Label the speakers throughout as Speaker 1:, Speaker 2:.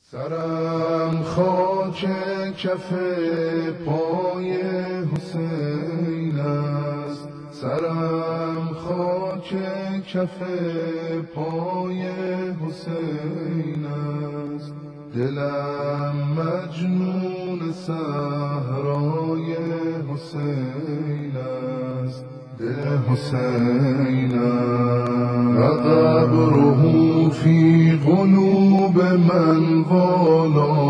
Speaker 1: سرم خاک کف پای حسین است، سرم خاک کف پای حسین است. دلم مجنون صحرای حسین است، دل حسین است. و قبره فی قلوب من والا،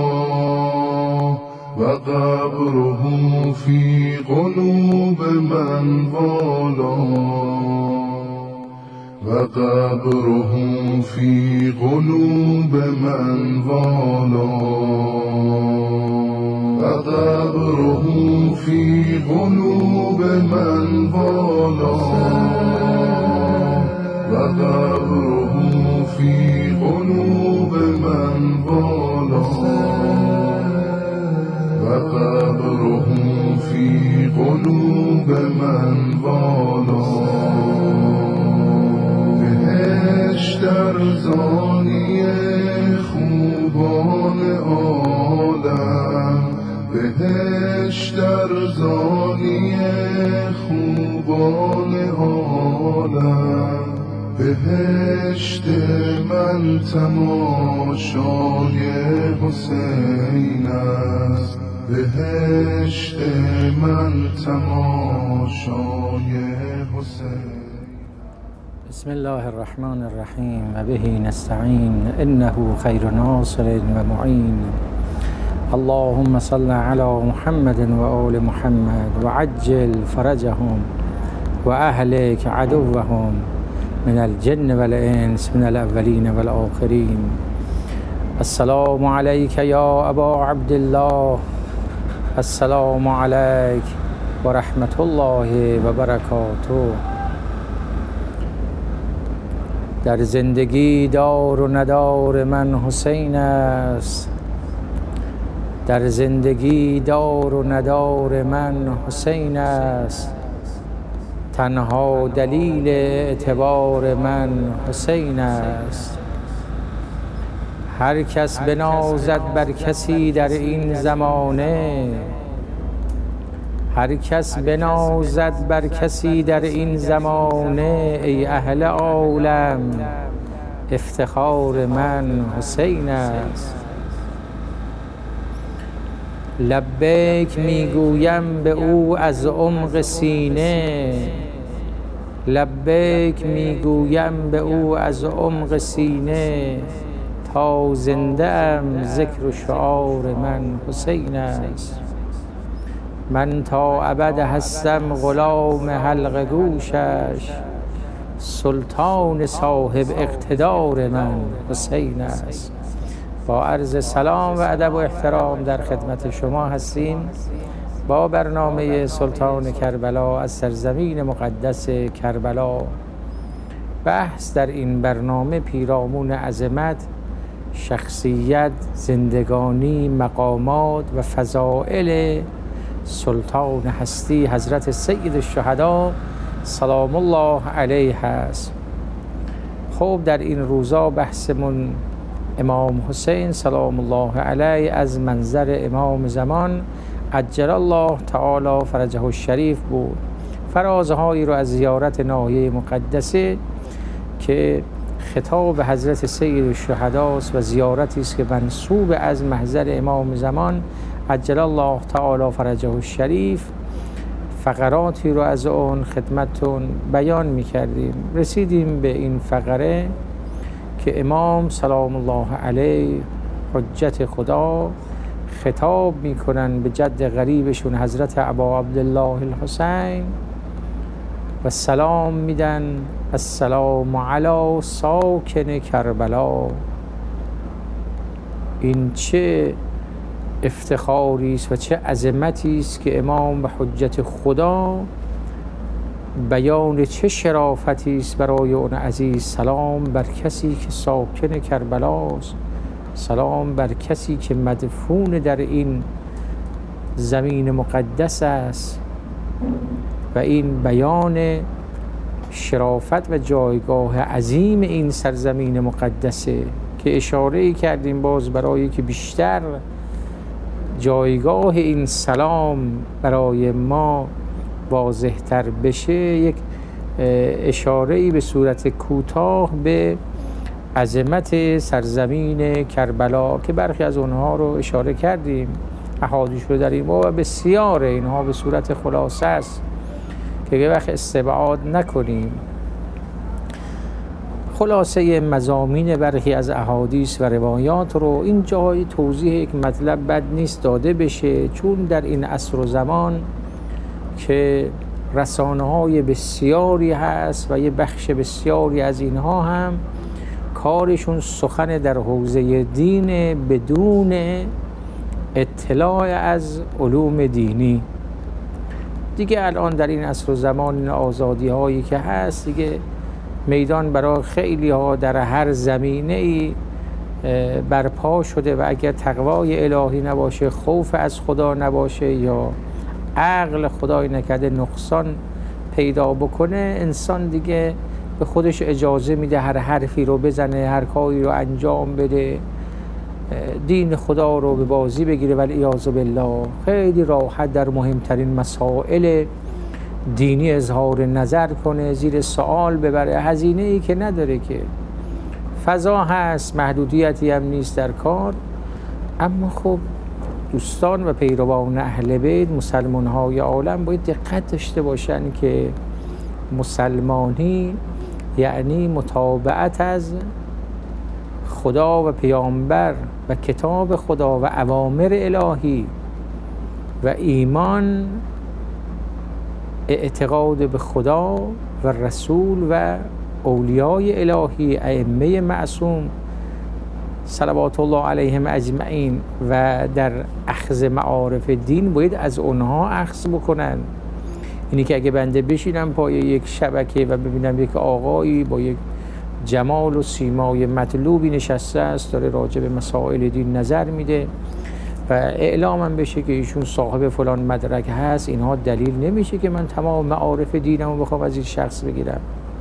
Speaker 1: و قبره فی قلوب من والا، و قبره فی قلوب من والا، و قبره فی قلوب من والا، و قبره فی قلوب من والا، و قبره فی قلوب من والا. بهشت ارزانی خوبان عالم، بهشت ارزانی خوبان عالم. بهشت من تماشای حسین است، بهشت من تماشای حسین.
Speaker 2: بسم الله الرحمن الرحیم و به نستعین انه خیر ناصر و معین. اللهم صل علی محمد و آل محمد و عجل فرجهم و اهلک عدوهم من الجن والانس من الاولین والآخرین. السلام علیک یا ابا عبدالله، السلام علیک و رحمت الله و برکاته. در زندگی دار و ندار من حسین است، در زندگی دار و ندار من حسین است. تنها دلیل اعتبار من حسین است. هر کس بنازد بر کسی در این زمانه، هر کس بنازد بر کسی در این زمانه، ای اهل عالم افتخار من حسین است. لبیک میگویم به او از عمق سینه، لبیک میگویم به او از عمق سینه. تا زنده ام ذکر و شعار من حسین است. من تا ابد هستم غلام حلق گوشش، سلطان صاحب اقتدار من حسین است. با عرض سلام و ادب و احترام در خدمت شما هستیم با برنامه سلطان کربلا از سرزمین مقدس کربلا. بحث در این برنامه پیرامون عظمت، شخصیت، زندگانی، مقامات و فضائل سلطان هستی حضرت سید الشهدا سلام الله علیه است. خب در این روزا بحثمون امام حسین سلام الله علیه از منظر امام زمان عجل الله تعالی فرجه الشریف بود. فرازهایی رو از زیارت ناحیه مقدسه که خطاب حضرت سید الشهدا و زیارتی است که منسوب از محضر امام زمان عجل الله تعالی فرجه الشریف، فقراتی رو از اون خدمتتون بیان می‌کردیم. رسیدیم به این فقره که امام سلام الله علیه حجت خدا خطاب میکنن به جد غریبشون حضرت ابا عبدالله الحسین و سلام میدن السلام علی ساکن کربلا. این چه افتخاری است و چه عظمتی است که امام به حجت خدا بیان چه شرافتی است برای اون عزیز. سلام بر کسی که ساکن کربلاست، سلام بر کسی که مدفون در این زمین مقدس است. و این بیان شرافت و جایگاه عظیم این سرزمین مقدسه که اشاره کردیم باز برای که بیشتر جایگاه این سلام برای ما واضح تر بشه، یک اشاره‌ای به صورت کوتاه به عظمت سرزمین کربلا که برخی از اونها رو اشاره کردیم، احادیث رو داریم و بسیار اینها به صورت خلاصه است که یه وقت استبعاد نکنیم. خلاصه مضامین برخی از احادیث و روایات رو این جای توضیح یک مطلب بد نیست داده بشه، چون در این عصر و زمان که رسانه‌های بسیاری هست و یه بخش بسیاری از اینها هم کارشون سخن در حوزه دین بدون اطلاع از علوم دینی. دیگه الان در این عصر و زمان این آزادی هایی که هست دیگه میدان برای خیلی ها در هر زمینه ای برپا شده و اگر تقوای الهی نباشه، خوف از خدا نباشه یا عقل خدای نکرده نقصان پیدا بکنه، انسان دیگه به خودش اجازه میده هر حرفی رو بزنه، هر کاری رو انجام بده، دین خدا رو به بازی بگیره والعیاذ بالله. خیلی راحت در مهمترین مسائل دینی اظهار نظر کنه، زیر سوال ببره، هزینه ای که نداره، که فضا هست، محدودیتی هم نیست در کار. اما خب دوستان و پیروان اهل بیت، مسلمان های عالم باید دقت داشته باشن که مسلمانی یعنی متابعت از خدا و پیامبر و کتاب خدا و اوامر الهی و ایمان، اعتقاد به خدا و رسول و اولیای الهی، ائمه معصوم صلوات الله علیهم اجمعین، و در اخذ معارف دین باید از اونها اخذ بکنن. اینی که اگه بنده بشینم پای یک شبکه و ببینم یک آقایی با یک جمال و سیمای مطلوبی نشسته است، داره راجع به مسائل دین نظر میده و اعلامم بشه که ایشون صاحب فلان مدرک هست، اینها دلیل نمیشه که من تمام معارف دینم رو بخوام از این شخص بگیرم.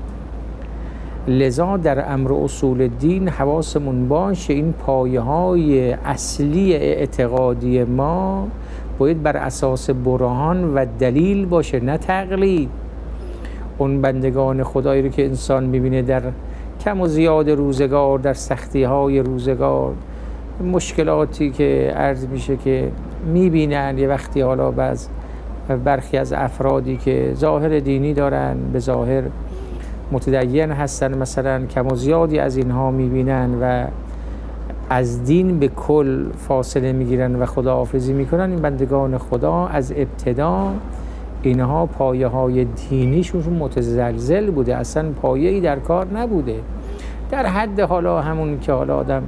Speaker 2: لذا در امر اصول دین حواسمون باشه این پایه های اصلی اعتقادی ما باید بر اساس برهان و دلیل باشه، نه تقلید. اون بندگان خدایی رو که انسان میبینه در کم و زیاد روزگار، در سختی های روزگار، مشکلاتی که عرض میشه که میبینن یه وقتی، حالا برخی از افرادی که ظاهر دینی دارن، به ظاهر متدین هستن، مثلا کم و زیادی از اینها میبینن و از دین به کل فاصله میگیرن و خداحافظی میکنن. این بندگان خدا از ابتدا اینها پایه های دینیشون متزلزل بوده، اصلا پایه‌ای در کار نبوده، در حد حالا همون که حالا آدم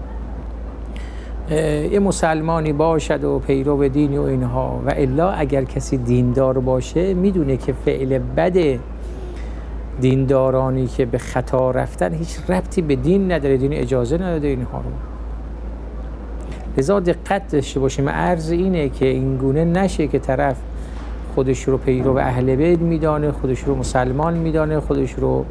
Speaker 2: یه مسلمانی باشد و پیرو دینی و اینها، و الا اگر کسی دیندار باشه میدونه که فعل بد دیندارانی که به خطا رفتن هیچ ربطی به دین نداره، دین اجازه نداده اینها رو. لذا دقت داشته باشیم. عرض اینه که این گونه نشه که طرف خودش رو پیرو اهل بیت میدانه، خودش رو مسلمان میدانه، خودش رو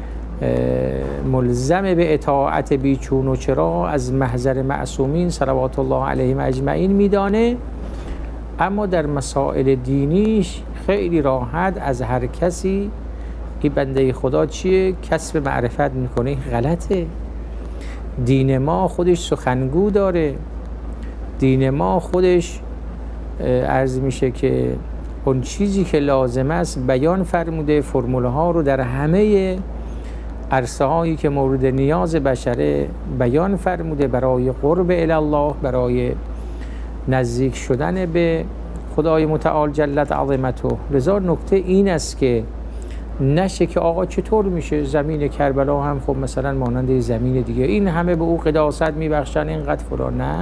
Speaker 2: ملزم به اطاعت بیچون و چرا از محضر معصومین صلوات الله علیهم اجمعین میدانه، اما در مسائل دینیش خیلی راحت از هر کسی این بنده خدا چیه کسب معرفت میکنه. این غلطه. دین ما خودش سخنگو داره، دین ما خودش عرض میشه که اون چیزی که لازم است بیان فرموده، فرموله ها رو در همه عرصه هایی که مورد نیاز بشره بیان فرموده برای قرب الله، برای نزدیک شدن به خدای متعال جلت عظمته. لذا نکته این است که نشه که آقا چطور میشه زمین کربلا هم خب مثلا مانند زمین دیگه، این همه به او قداست میبخشن اینقدر فلان. نه،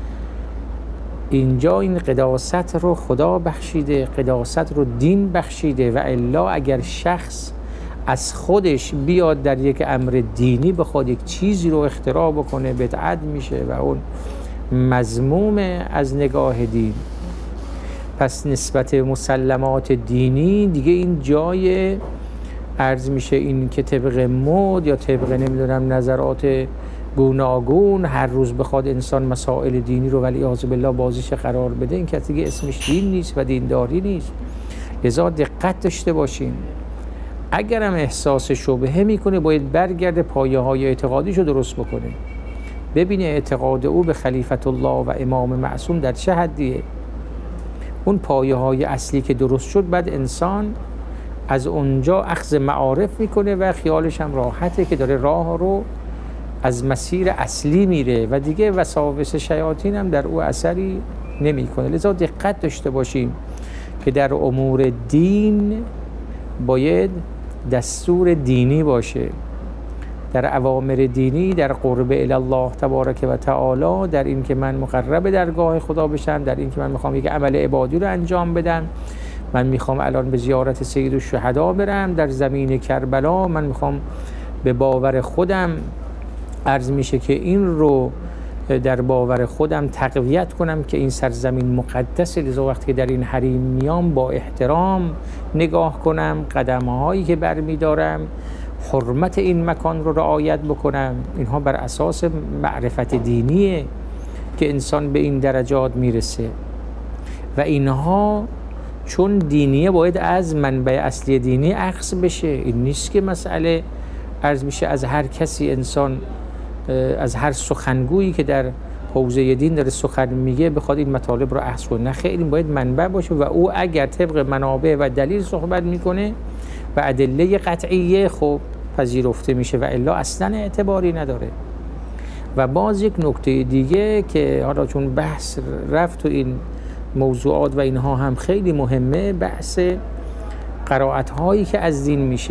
Speaker 2: اینجا این قداست رو خدا بخشیده، قداست رو دین بخشیده، و الا اگر شخص از خودش بیاد در یک امر دینی بخواد یک چیزی رو اختراع بکنه بدعت میشه و اون مذموم از نگاه دین. پس نسبت مسلمات دینی دیگه این جای عرض میشه این که طبق مد یا طبق نمیدونم نظرات گوناگون هر روز بخواد انسان مسائل دینی رو ولی اعوذ بالله بازیش قرار بده، این که دیگه اسمش دین نیست و دینداری نیست. لذا دقت داشته باشیم. اگرم احساس شبهه میکنه باید برگرده پایه های اعتقادیشو درست بکنه، ببینه اعتقاد او به خلیفت الله و امام معصوم در چه حدیه. اون پایه های اصلی که درست شد بعد انسان از اونجا اخذ معارف میکنه و خیالش هم راحته که داره راه رو از مسیر اصلی میره و دیگه وساوس شیاطین هم در او اثری نمیکنه. لذا دقت داشته باشیم که در امور دین باید دستور دینی باشه، در اوامر دینی، در قرب الی الله تبارک و تعالی، در این که من مقرب درگاه خدا بشم، در این که من میخوام یک عمل عبادی رو انجام بدم، من میخوام الان به زیارت سید الشهدا برم در زمین کربلا، من میخوام به باور خودم عرض میشه که این رو در باور خودم تقویت کنم که این سرزمین مقدسه، لذا وقتی که در این حریم میام با احترام نگاه کنم، قدم‌هایی که برمیدارم حرمت این مکان رو رعایت بکنم. اینها بر اساس معرفت دینیه که انسان به این درجات میرسه و اینها چون دینیه باید از منبع اصلی دینی اخذ بشه. این نیست که مسئله عرض میشه از هر کسی انسان از هر سخنگویی که در حوزه دین داره سخن میگه بخواد این مطالب رو اخذ کنه. نه خیر، این باید منبع باشه و او اگر طبق منابع و دلیل صحبت میکنه و ادله قطعیه خب پذیرفته میشه و الا اصلا اعتباری نداره. و باز یک نکته دیگه که حالا چون بحث رفت و این موضوعات و اینها هم خیلی مهمه، بحث قرائت هایی که از دین میشه،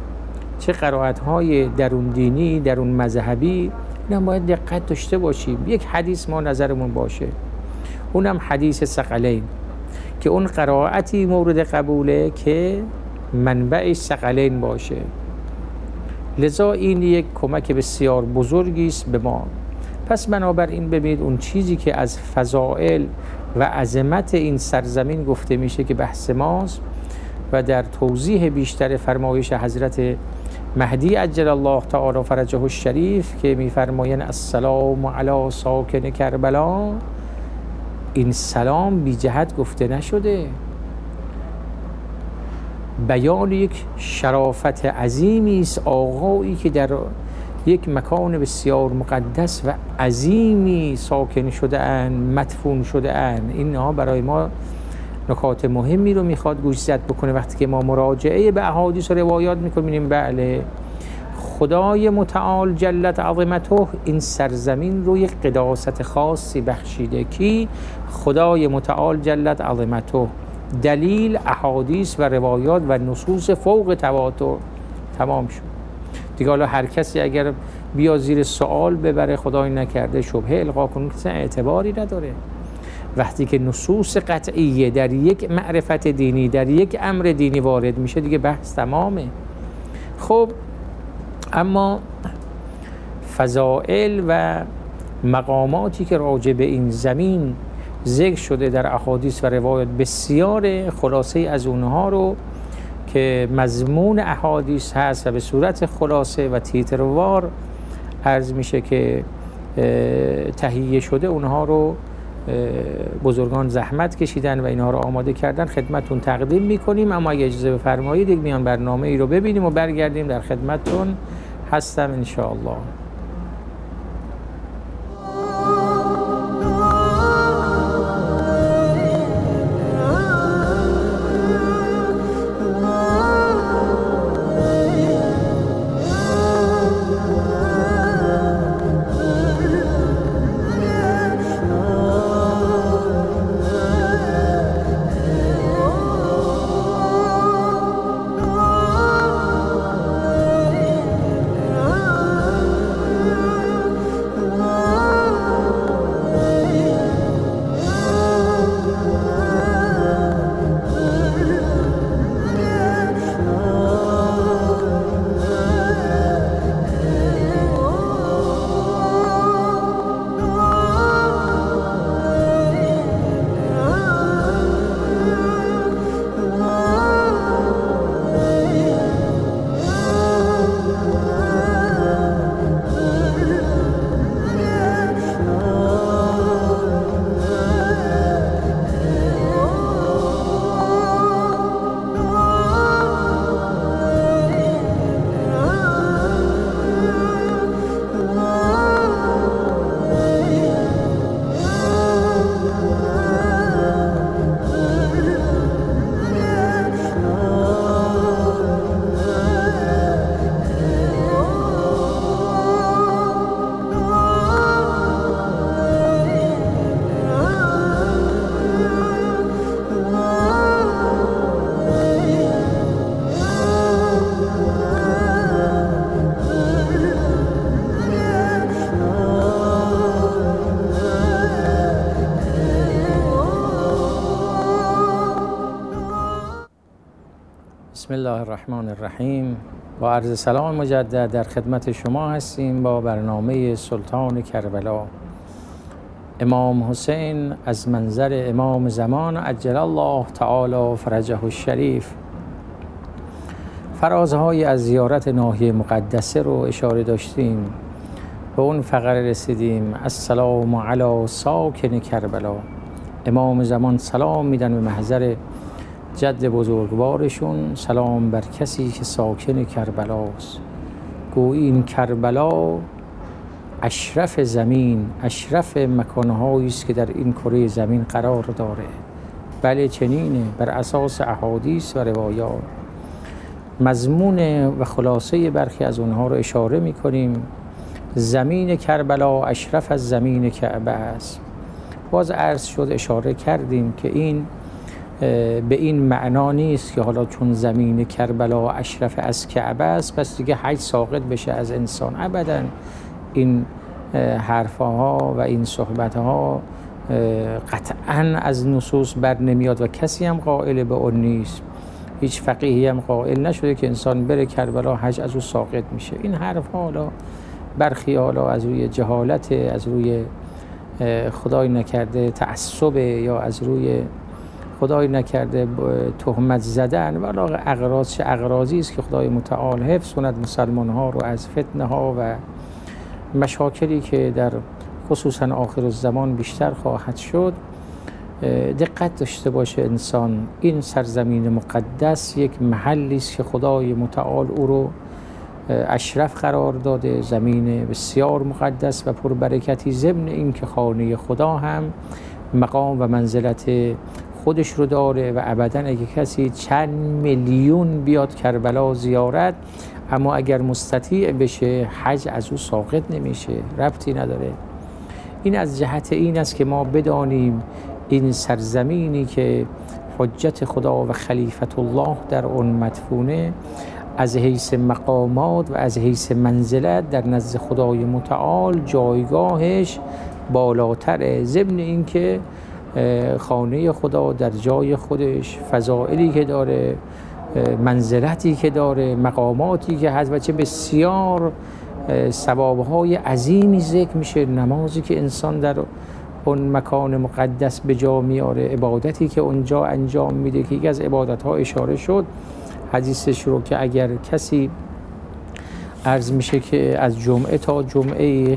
Speaker 2: چه قرائت های درون دینی، درون مذهبی، اینم باید دقت داشته باشیم. یک حدیث ما نظرمون باشه، اونم حدیث ثقلین که اون قرائتی مورد قبوله که منبعش ثقلین باشه. لذا این یک کمک بسیار بزرگی است به ما. پس بنابراین ببینید اون چیزی که از فضائل و عظمت این سرزمین گفته میشه که بحث ماست و در توضیح بیشتر فرمایش حضرت مهدی عجل الله تعالی فرجه الشریف که میفرمایند السلام علی ساکن کربلا، این سلام بی جهت گفته نشده، بیان یک شرافت عظیمی است. آقایی که در یک مکان بسیار مقدس و عظیمی ساکن شده اند، مدفون شده اند. اینها برای ما نکات مهمی رو میخواد گوشزد بکنه. وقتی که ما مراجعه به احادیث و روایات میکنیم، بله خدای متعال جلت عظمته این سرزمین رو یک قداست خاصی بخشیده. کی؟ خدای متعال جلت عظمته. دلیل احادیث و روایات و نصوص فوق تواتر. تمام شد دیگه. حالا هر کسی اگر بیا زیر سوال ببره، خدای نکرده شبهه القا کنه، کسی اعتباری نداره. وقتی که نصوص قطعیه در یک معرفت دینی، در یک امر دینی وارد میشه، دیگه بحث تمامه. خب اما فضائل و مقاماتی که راجع به این زمین ذکر شده در احادیث و روایات بسیار، خلاصه از اونها رو که مضمون احادیث هست و به صورت خلاصه و تیتروار عرض میشه که تهیه شده، اونها رو بزرگان زحمت کشیدن و اینها رو آماده کردن، خدمتون تقدیم میکنیم. اما اگه اجازه بفرمایید یک میان برنامه ای رو ببینیم و برگردیم در خدمتون هستم انشاءالله. بسم الله الرحمن الرحیم. با عرض سلام مجدد در خدمت شما هستیم با برنامه سلطان کربلا، امام حسین از منظر امام زمان عجل الله تعالی فرجه الشریف. فرازهای از زیارت ناحیه مقدسه رو اشاره داشتیم، به اون فقره رسیدیم السلام علی ساکن کربلا. امام زمان سلام میدن به محضر جد بزرگوارشون، سلام بر کسی که ساکن کربلاست. گویی این کربلا اشرف زمین، اشرف مکانهایی است که در این کره زمین قرار داره. بله چنینه، بر اساس احادیث و روایات. مضمون و خلاصه برخی از اونها رو اشاره میکنیم. زمین کربلا اشرف از زمین کعبه است. باز عرض شد، اشاره کردیم که این به این معنا نیست که حالا چون زمین کربلا اشرف از کعبه است پس دیگه حج ساقط بشه از انسان. ابدا این حرفها و این صحبتها قطعا از نصوص بر نمیاد و کسی هم قائل به اون نیست. هیچ فقیهی هم قائل نشده که انسان بره کربلا حج از او ساقط میشه. این حرفها حالا برخی حالا از روی جهالت، از روی خدای نکرده تعصب، یا از روی خدای نکرده تهمت زدن و اغراض چه اغراضی است که خدای متعال حفظ کند مسلمان ها رو از فتنه ها و مشاکلی که در خصوصا آخر الزمان بیشتر خواهد شد. دقت داشته باشه انسان، این سرزمین مقدس یک محلی است که خدای متعال او رو اشرف قرار داده، زمین بسیار مقدس و پربرکتی، ضمن این که خانه خدا هم مقام و منزلت خودش رو داره و ابدا اگه کسی چند میلیون بیاد کربلا زیارت، اما اگر مستطیع بشه حج از او ساقط نمیشه، ربطی نداره. این از جهت این است که ما بدانیم این سرزمینی که حجت خدا و خلیفت الله در اون مدفونه، از حیث مقامات و از حیث منزلت در نزد خدای متعال جایگاهش بالاتره، ضمن این که خانه خدا در جای خودش فضائلی که داره، منزلتی که داره، مقاماتی که هست و چه بسیار ثوابهای عظیمی ذکر میشه. نمازی که انسان در اون مکان مقدس به جا میاره، عبادتی که اونجا انجام میده که یکی از عبادتها اشاره شد حدیثش رو که اگر کسی عرض میشه که از جمعه تا جمعه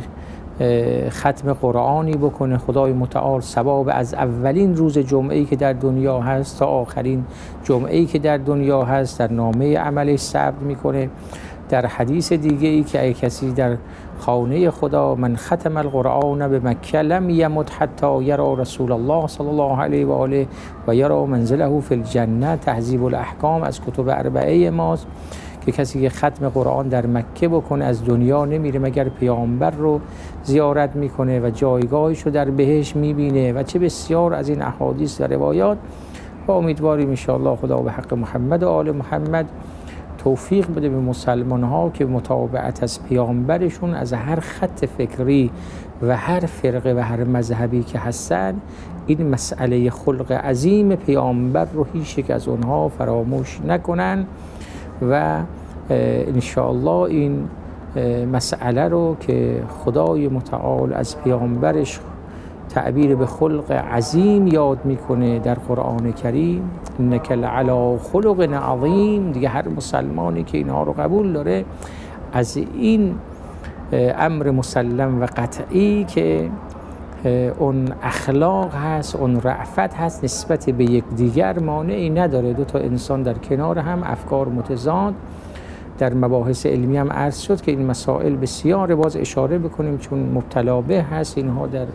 Speaker 2: ختم قرآنی بکنه، خدای متعال ثواب از اولین روز جمعه‌ای که در دنیا هست تا آخرین جمعه‌ای که در دنیا هست در نامه عملش ثبت میکنه. در حدیث دیگه ای که ای کسی در خانه خدا من ختم القرآن به مکه لم یمت حتی یرا رسول الله صلی الله علیه و آله و یرا منزله فی الجنه، تهذیب الاحکام از کتب اربعه ماست که کسی که ختم قرآن در مکه بکنه از دنیا نمیره مگر پیامبر رو زیارت میکنه و جایگاهش رو در بهشت میبینه و چه بسیار از این احادیث و روایات. و امیدواریم ان شاء الله خدا به حق محمد و آل محمد توفیق بده به مسلمان ها که متابعت از پیامبرشون از هر خط فکری و هر فرقه و هر مذهبی که هستن، این مسئله خلق عظیم پیامبر رو هیچ یک از اونها فراموش نکنن و ان شاء الله این مسئله رو که خدای متعال از پیامبرش تعبیر به خلق عظیم یاد میکنه در قرآن کریم، انک لعلی خلق عظیم، دیگه هر مسلمانی که اینها رو قبول داره از این امر مسلم و قطعی که اون اخلاق هست، اون رأفت هست نسبت به یک دیگر مانعی نداره. دو تا انسان در کنار هم افکار متضاد، در مباحث علمی هم عرض شد که این مسائل بسیار باز اشاره بکنیم چون مبتلا به هست اینها در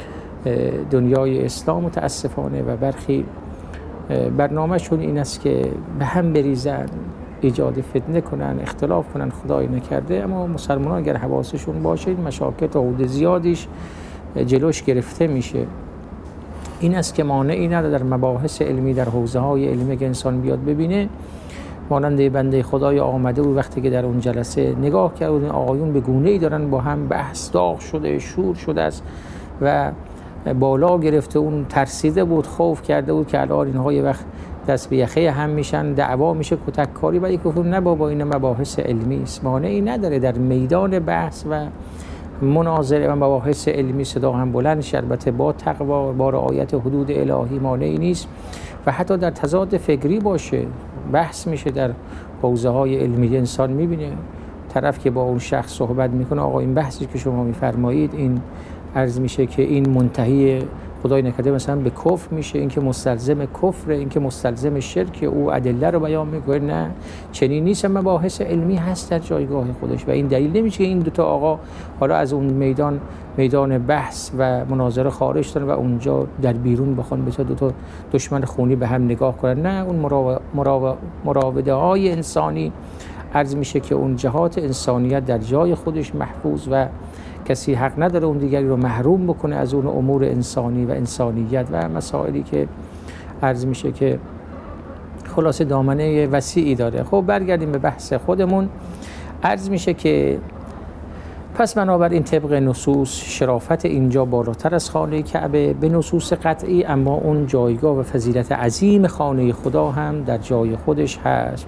Speaker 2: دنیای اسلام متاسفانه و برخی برنامه‌شون این است که به هم بریزن، ایجاد فتنه کنن، اختلاف کنن، خدای نکرده. اما مسلمانان اگر حواسشون باشه این مشاکل تا حد زیادیش جلوش گرفته میشه. این است که مانعی نداره در مباحث علمی، در حوزه‌های علمی که انسان بیاد ببینه. مانند بنده خدای آمده و وقتی که در اون جلسه نگاه کرد و آقایون به گونه‌ای دارن با هم بحث داغ شده، شور شده است و بالا گرفته، اون ترسیده بود، خوف کرده بود که الان اینها یه وقت دست به یخه هم میشن، دعوا میشه، کتککاری. و یک گفتم نه بابا این مباحث علمی است، مانعی نداره در میدان بحث و مناظره و مباحث علمی صدا هم بلند شه، البته با تقوا، با رعایت حدود الهی، مانعی نیست. و حتی در تضاد فکری باشه، بحث میشه در حوزه های علمی، انسان میبینه طرف که با اون شخص صحبت میکنه آقا این بحثی که شما میفرمایید این عرض میشه که این منتهی خدای نکرده مثلا به کفر میشه، این که مستلزم کفره، این که مستلزم شرک، او ادله رو بیان میکنه. نه چنین نیست، مباحث علمی هست در جایگاه خودش و این دلیل نمیشه که این دوتا آقا حالا از اون میدان بحث و مناظره خارج شدن و اونجا در بیرون بخوان به دوتا دشمن خونی به هم نگاه کنن. نه، اون مراوده های انسانی عرض میشه که اون جهات انسانیت در جای خودش محفوظ و کسی حق نداره اون دیگری رو محروم بکنه از اون امور انسانی و انسانیت و مسائلی که عرض میشه که خلاصه دامنه وسیعی داره. خب برگردیم به بحث خودمون. عرض میشه که پس بنابراین طبق نصوص شرافت اینجا بالاتر از خانه کعبه به نصوص قطعی، اما اون جایگاه و فضیلت عظیم خانه خدا هم در جای خودش هست.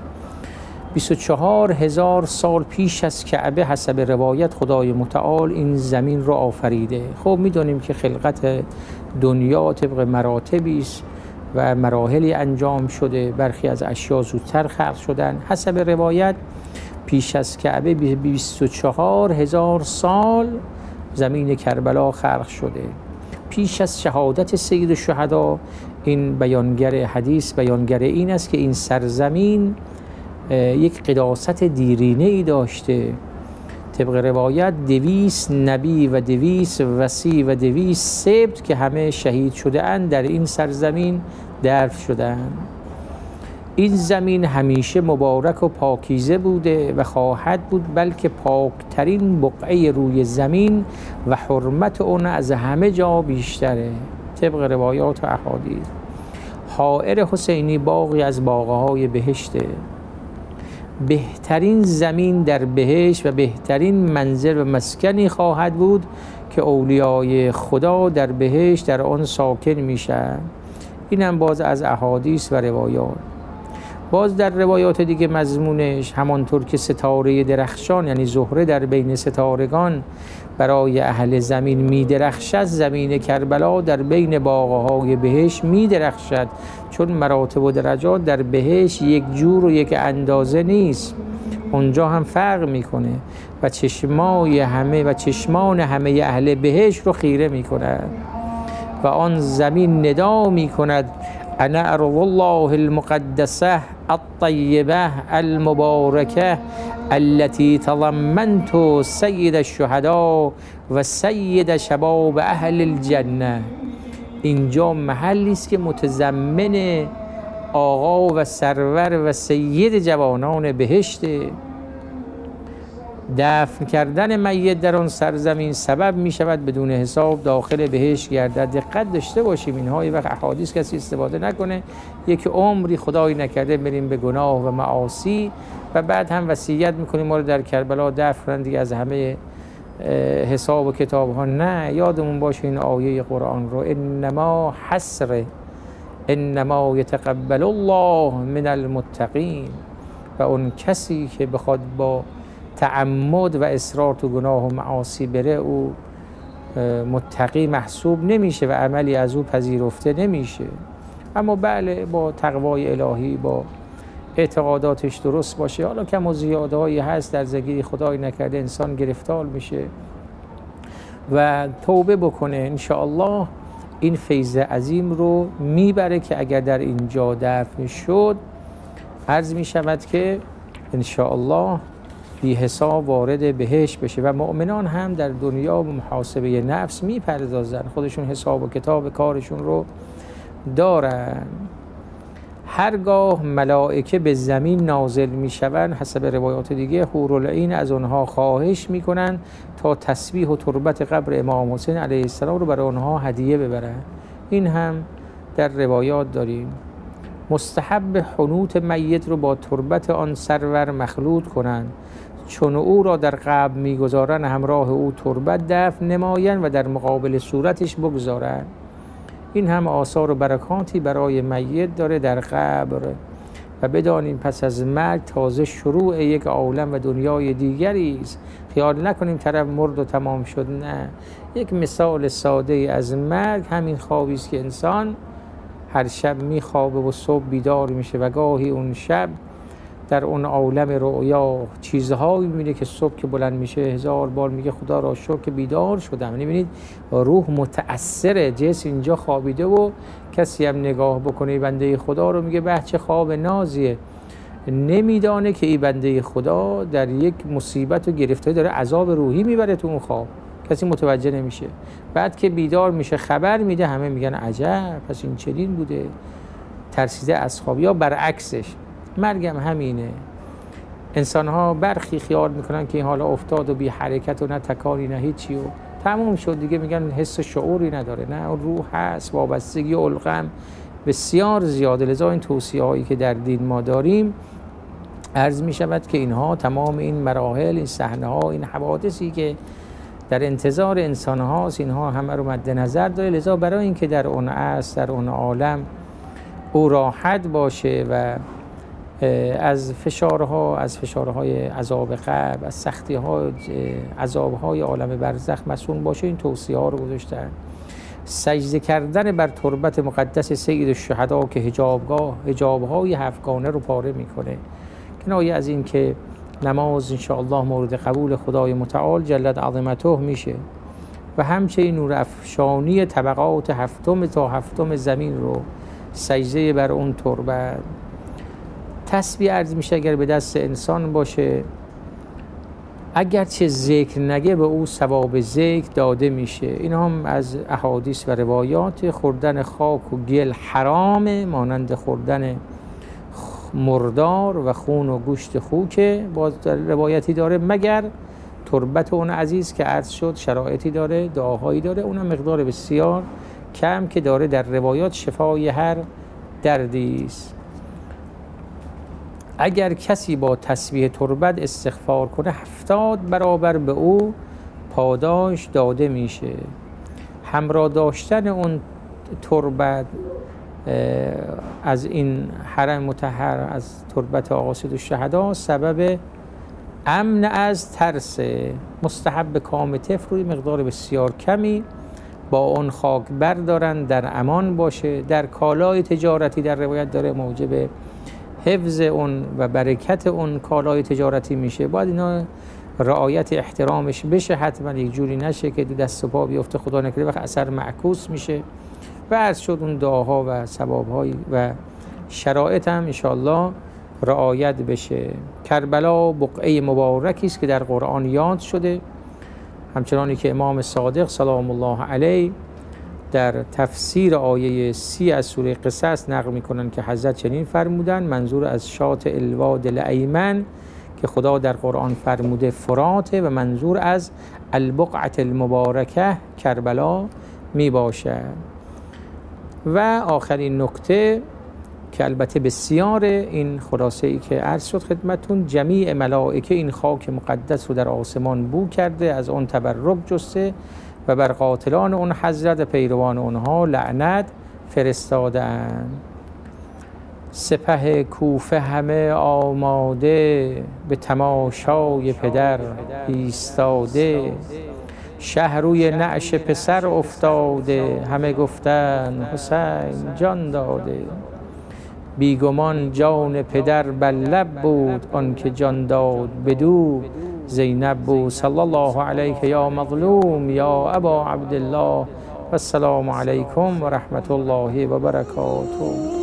Speaker 2: 24,000 سال پیش از کعبه حسب روایت خدای متعال این زمین رو آفریده. خب میدونیم که خلقت دنیا طبق مراتبی است و مراحلی انجام شده، برخی از اشیا زودتر خلق شدن. حسب روایت پیش از کعبه 24,000 سال زمین کربلا خلق شده. پیش از شهادت سید الشهدا این بیانگر حدیث بیانگر این است که این سرزمین یک قداست دیرینه ای داشته. طبق روایت 200 نبی و 200 وصی و 200 سبط که همه شهید شده اند در این سرزمین دفن شدند. این زمین همیشه مبارک و پاکیزه بوده و خواهد بود، بلکه پاکترین بقعه روی زمین و حرمت اون از همه جا بیشتره. طبق روایات و احادیث حائر حسینی باغی از باغهای بهشته. بهترین زمین در بهشت و بهترین منزل و مسکنی خواهد بود که اولیای خدا در بهشت در آن ساکن میشن. این هم باز از احادیث و روایات. باز در روایات دیگه مضمونش همانطور که ستاره درخشان یعنی زهره در بین ستارگان برای اهل زمین می درخشد، زمین کربلا در بین باغهای بهشت می درخشد، چون مراتب و درجات در بهشت یک جور و یک اندازه نیست، اونجا هم فرق میکنه و چشمان همه اهل بهشت رو خیره میکنه و آن زمین ندا میکند انا ارض الله المقدسه الطیبه المبارکه التي تضمنت سید الشهداء و سید شباب اهل الجنه. اینجا محلی است که متضمن آقا و سرور و سید جوانان بهشت. دفن کردن میت در آن سرزمین سبب می شود بدون حساب داخل بهشت گردد. دقت داشته باشیم اینها وقت احادیث کسی استفاده نکنه، یک عمری خدای نکرده بریم به گناه و معاصی و بعد هم وصیت میکنیم ما رو در کربلا دفن کنن دیگه از همه حساب و کتاب ها. نه، یادمون باشه این آیه قرآن رو، انما حسره انما یتقبل الله من المتقین. و اون کسی که بخواد با تعمد و اصرار تو گناه و معاصی بره او متقی محسوب نمیشه و عملی از او پذیرفته نمیشه. اما بله با تقوای الهی با اعتقاداتش درست باشه، حالا کم و زیادهایی هست در زندگی خدای نکرده انسان گرفتار میشه و توبه بکنه، انشاءالله این فیض عظیم رو میبره که اگر در اینجا دفن شد عرض میشود که انشاءالله بی حساب وارد بهشت بشه. و مؤمنان هم در دنیا به محاسبه نفس میپردازن، خودشون حساب و کتاب کارشون رو دارن. هرگاه ملائکه به زمین نازل میشوند حسب روایات دیگه حورالعین از اونها خواهش میکنن تا تسبیح و تربت قبر امام حسین علیه السلام رو برای اونها هدیه ببرن. این هم در روایات داریم. مستحب حنوط میت رو با تربت آن سرور مخلوط کنند، چون او را در قبر میگذارن همراه او تربت دفن نمایند و در مقابل صورتش بگذارند. این هم آثار و برکاتی برای میت داره در قبر. و بدانیم پس از مرگ تازه شروع یک عالم و دنیای دیگری است. خیال نکنیم طرف مرد و تمام شد، نه. یک مثال ساده از مرگ همین خوابی است که انسان هر شب میخوابه و صبح بیدار میشه و گاهی اون شب در اون عالم رؤیا چیزهایی میبینه که صبح که بلند میشه 1000 بار میگه خدا را شکر که بیدار شدم. میبینید روح متأثره، جسم اینجا خوابیده و کسی هم نگاه بکنه بنده خدا رو میگه به چه خواب نازیه. نمیدانه که این بنده خدا در یک مصیبت و گرفتاری داره عذاب روحی میبره تو اون خواب، کسی متوجه نمیشه. بعد که بیدار میشه خبر میده، همه میگن عجب پس این چنین بوده، ترسیده از خواب. یا برعکسش مرگم همینه. انسان ها برخی خیال میکنن که این حالا افتاد و بی حرکت و نه تکانی نه هیچی و تموم شد دیگه، میگن حس شعوری نداره. نه، اون روح هست، وابستگی و القم بسیار زیاده. لذا این توصیه هایی که در دین ما داریم عرض می شود که اینها تمام این مراحل، این صحنه ها، این حوادثی که در انتظار انسان هاست، اینها همه رو مد نظر داره. لذا برای اینکه در اون عصر، در اون عالم او راحت باشه و از فشارهای عذاب قبر، از سختی ها عذابهای عالم برزخ مسئول باشه، این توصیه ها رو گذاشتن. سجده کردن بر تربت مقدس سید الشهدا که حجابهای هفتگانه رو پاره میکنه. کنایه از این که نماز انشاءالله مورد قبول خدای متعال جلت عظمته میشه و همچنین نور افشانی طبقات هفتم تا هفتم زمین رو سجده بر اون تربت. تسبیح عرض میشه اگر به دست انسان باشه، اگرچه ذکر نگه به او ثواب ذکر داده میشه. این هم از احادیث و روایات. خوردن خاک و گل حرامه، مانند خوردن مردار و خون و گوشت خوکه. باز روایتی داره مگر تربت اون عزیز که عرض شد شرایطی داره، دعاهایی داره، اونم مقدار بسیار کم که داره در روایات شفای هر دردی است. اگر کسی با تسبیح تربت استغفار کنه 70 برابر به او پاداش داده میشه. همراه داشتن اون تربت از این حرم مطهر، از تربت آقا سید الشهدا، سبب امن از ترس. مستحب کام طفل روی مقدار بسیار کمی با اون خاک بردارن، در امان باشه. در کالای تجارتی در روایت داره موجب حفظ اون و برکت اون کالای تجارتی میشه. باید اینا رعایت احترامش بشه، حتما یک جوری نشه که دست و پا بیفته خدا نکرده وقت اثر معکوس میشه. و عرض شد اون دعاها و ثوابهای و شرایط هم انشاءالله رعایت بشه. کربلا بقعه مبارکی است که در قرآن یاد شده، همچنانی که امام صادق سلام الله علیه در تفسیر آیه 30 از سوره قصص نقل میکنن که حضرت چنین فرمودن: منظور از شاط الواد الایمن که خدا در قرآن فرموده فراته و منظور از البقعه المبارکه کربلا می باشد. و آخرین نکته که البته بسیار، این خلاصه ای که عرض شد خدمتون، جمیع ملائکه این خاک مقدس رو در آسمان بو کرده، از اون تبرک جسته و بر قاتلان اون حضرت پیروان اونها لعنت فرستادن. سپه کوفه همه آماده، به تماشای پدر ایستاده. شهر روی نعش پسر افتاده، همه گفتن حسین جان داده. بیگمان جان پدر بر لب بود، آن که جان داد بدو زینب بود. صلی الله علیک یا مظلوم یا ابا عبدالله و السلام علیکم و رحمت الله و برکاته.